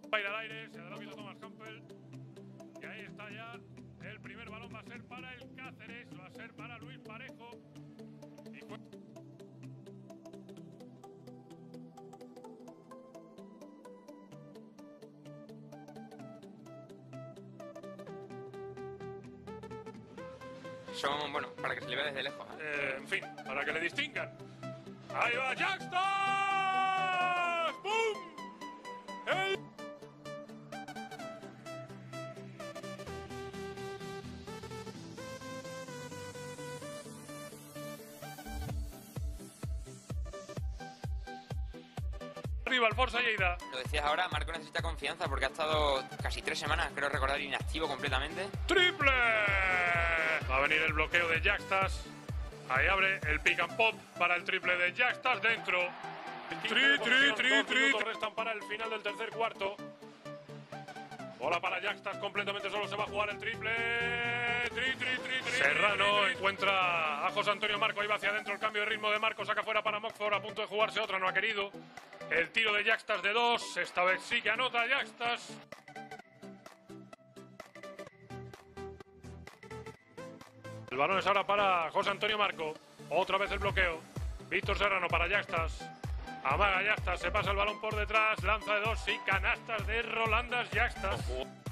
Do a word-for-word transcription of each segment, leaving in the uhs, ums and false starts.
Va a ir al aire, se da la vida a Thomas Campbell. Y ahí está ya. El primer balón va a ser para el Cáceres, va a ser para Luis Parejo. Y fue... Son, bueno, para que se le vea desde lejos. ¿eh? Eh, en fin, para que le distingan. ¡Ahí va Jackstas! ¡Bum! ¡El... Arriba el Forza Lleida. Lo decías ahora, Marco necesita confianza porque ha estado casi tres semanas, creo recordar, inactivo completamente. ¡Triple! Va a venir el bloqueo de Jackstas. Ahí abre el pick and pop para el triple de Jackstas dentro. Tri, tri, tri, tri. Restan para el final del tercer cuarto. Bola para Jackstas, completamente solo se va a jugar el triple. Tri, tri, tri, tri, Serrano tri, tri. Encuentra a José Antonio Marco. Ahí va hacia adentro el cambio de ritmo de Marco. Saca fuera para Mockford, a punto de jugarse otra, no ha querido. El tiro de Jackstas de dos. Esta vez sí que anota Jackstas. El balón es ahora para José Antonio Marco. Otra vez el bloqueo. Víctor Serrano para Jackstas. Amaga Jackstas, se pasa el balón por detrás. Lanza de dos y canastas de Rolandas Jackstas.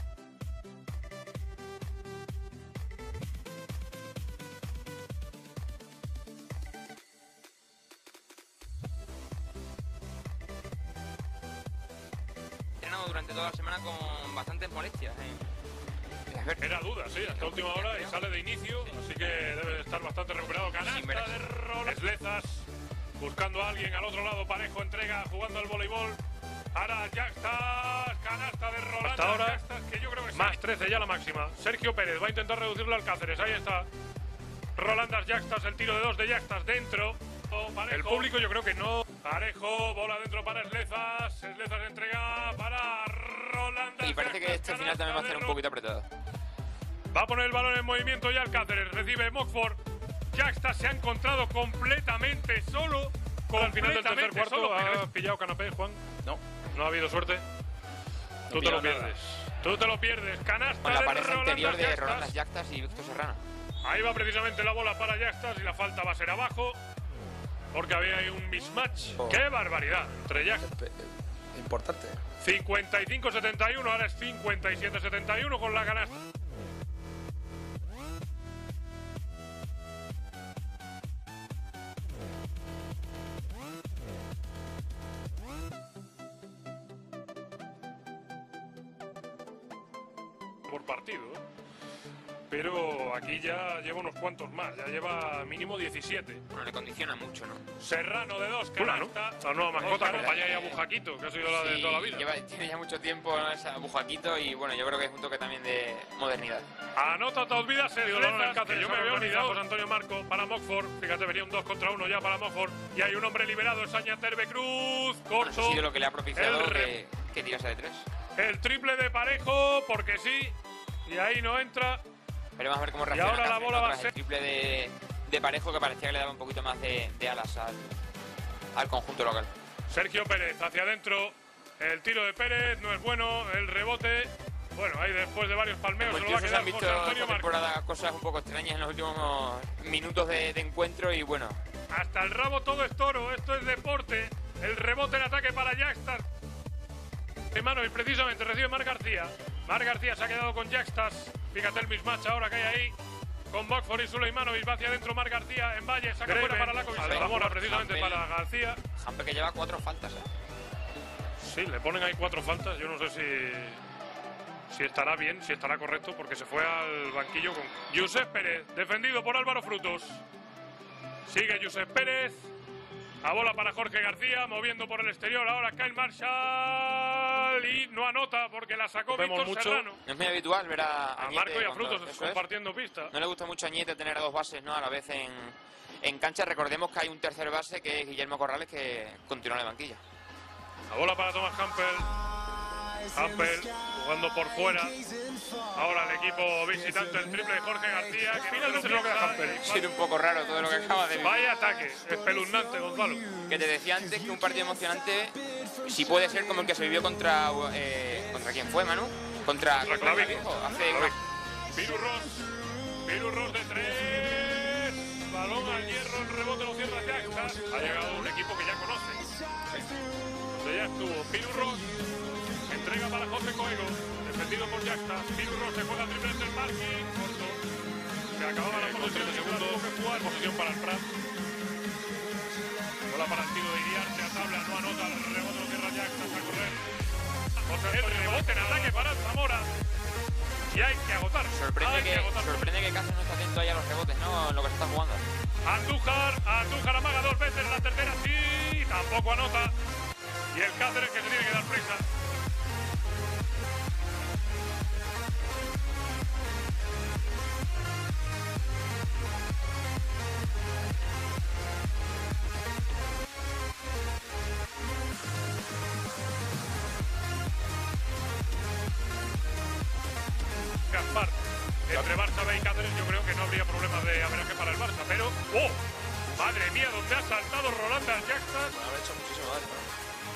Entrenado durante toda la semana con bastantes molestias. ¿eh? Era duda, sí, hasta última hora y sale de inicio, así que debe estar bastante recuperado. Canasta de Rolandas. Lezas buscando a alguien al otro lado. Parejo entrega jugando al voleibol. Ahora Jackstas, canasta de Rolandas. Hasta ahora, Jackstas, que yo creo que más trece ya la máxima. Sergio Pérez va a intentar reducirlo al Cáceres. Ahí está. Rolandas Jackstas, el tiro de dos de Jackstas dentro. Parejo. El público yo creo que no. Parejo, bola dentro para Eslezas. Eslezas entrega para Rolandas. Y parece que este final también va a estar un poquito apretado. Va a poner el balón en movimiento ya el Cáceres. Recibe Mockford. Jackstas se ha encontrado completamente solo. Con el final del tercer cuarto. Solo. ¿Has pillado canapé, Juan? No. No ha habido suerte. No Tú te lo pierdes. Nada. Tú te lo pierdes. Canasta con la pareja de anterior de Jackstas. Rolandas Jackstas y Víctor Serrano. Ahí va precisamente la bola para Jackstas y la falta va a ser abajo. Porque había ahí un mismatch. Oh. ¡Qué barbaridad! Entre Jackstas. Importante. cincuenta y cinco setenta y uno, ahora es cincuenta y siete setenta y uno con la canasta. Por partido, ¿eh? Pero aquí ya lleva unos cuantos más, ya lleva mínimo diecisiete. Bueno, le condiciona mucho, ¿no? Serrano de dos, canasta. ¿No? La nueva mascota acompaña ahí a Bujaquito, que ha sido la sí, de toda la vida. Lleva, tiene ya mucho tiempo, ¿no? Esa Bujaquito y bueno, yo creo que es un toque también de modernidad. Anota, te olvidas, el yo me había olvidado, José Antonio Marco para Mockford. Fíjate, venía un dos contra uno ya para Mockford. Y hay un hombre liberado, es Aña Terbe Cruz, corto. Bueno, eso ha sido lo que le ha propiciado que, que tirase de tres. El triple de Parejo, porque sí, y ahí no entra. Pero vamos a ver cómo reacciona. Y ahora la bola va a ser... El triple de, de Parejo, que parecía que le daba un poquito más de, de alas al, al conjunto local. Sergio Pérez hacia adentro. El tiro de Pérez no es bueno. El rebote. Bueno, ahí después de varios palmeos se lo va a quedar José Antonio Marco. Temporada cosas un poco extrañas en los últimos minutos de, de encuentro y bueno. Hasta el rabo todo es toro. Esto es deporte. El rebote en ataque para Jackstas. Hermano, y precisamente recibe Marc García. Marc García se ha quedado con Jackstas. Fíjate el mismatch ahora que hay ahí. Con Mockford y Suleimanovic va hacia adentro Marc García en Valle. Saca Greve, fuera para Lakovic. Se enamora precisamente Hampel, para García. Hampel que lleva cuatro faltas, ¿eh? Sí, le ponen ahí cuatro faltas. Yo no sé si, si estará bien, si estará correcto, porque se fue al banquillo con Josep Pérez, defendido por Álvaro Frutos. Sigue Josep Pérez. A bola para Jorge García, moviendo por el exterior. Ahora Kyle Marshall y no anota porque la sacó Víctor Serrano. No es muy habitual ver a, a, a Marco y a Frutos compartiendo es. pista. No le gusta mucho a Añete tener a dos bases, ¿no? A la vez en, en cancha. Recordemos que hay un tercer base que es Guillermo Corrales, que continúa en la banquilla. La bola para Thomas Campbell. Campbell jugando por fuera. Ahora el equipo visitante, el triple de Jorge García. Que finalmente se lo queda Campbell. Sido un poco raro todo lo que acaba de... Vaya ataque, espeluznante, Gonzalo. Que te decía antes que un partido emocionante, si puede ser como el que se vivió contra eh, ¿Contra quién fue, Manu? Contra, Contra contra Clavijo. Clavijo, hace Clavijo. una- Piru Ross. Piru Ross de tres. Balón al hierro, el rebote lo cierra Jaxas. Ha llegado un equipo que ya conoce. Ya estuvo Piru Ross. Entrega para José Coego. Defendido por Jaxas. Piru Ross se juega triple del parking. Corto. Se acababa la posesión de segundos. Tuvo que jugar. Posición para el Prat. Bola para el tiro de Iriarte a tabla. No anota. El rebote lo cierra Jaxas a correr. José el rebote en ataque para el Zamora. Y hay que agotar. Sorprende hay que, que agotar. sorprende que Cáceres no está atento ahí a los rebotes, ¿no? En lo que se está jugando. Andújar, Andújar amaga dos veces, la tercera sí, tampoco anota. Y el Cáceres que se tiene que dar prisa. Gaspar. Entre Barça B y Cáceres yo creo que no habría problemas de averaje para el Barça, pero ¡oh! Madre mía, donde ha saltado Rolanda Jackson. Bueno, habrá hecho muchísimo daño, ¿no?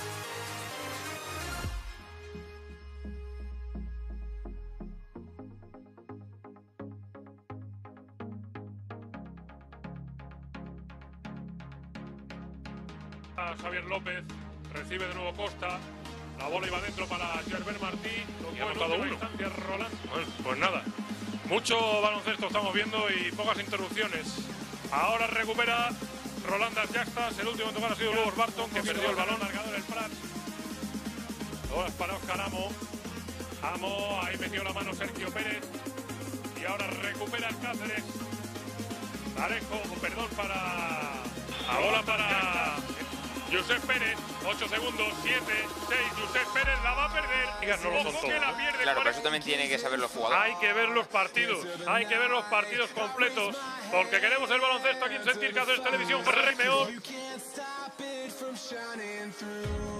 Xavier López, recibe de nuevo Costa, la bola iba dentro para Gerber Martí, lo ha anotado uno. Roland. Bueno, pues nada, mucho baloncesto estamos viendo y pocas interrupciones. Ahora recupera Rolanda Jaxtas, el último en tocar ha sido Lobos Barton, que perdió el balón largado en el Prat. Todas para Oscar Amo. Amo, ahí metió la mano Sergio Pérez. Y ahora recupera el Cáceres. Parejo, perdón, para... Ahora para Josep Pérez, ocho segundos, siete, seis, Josep Pérez la va a perder. No lo son que la pierde, claro, pero eso también tiene que saber los jugadores. Hay que ver los partidos, hay que ver los partidos completos, porque queremos el baloncesto aquí en Sentir Cáceres Televisión.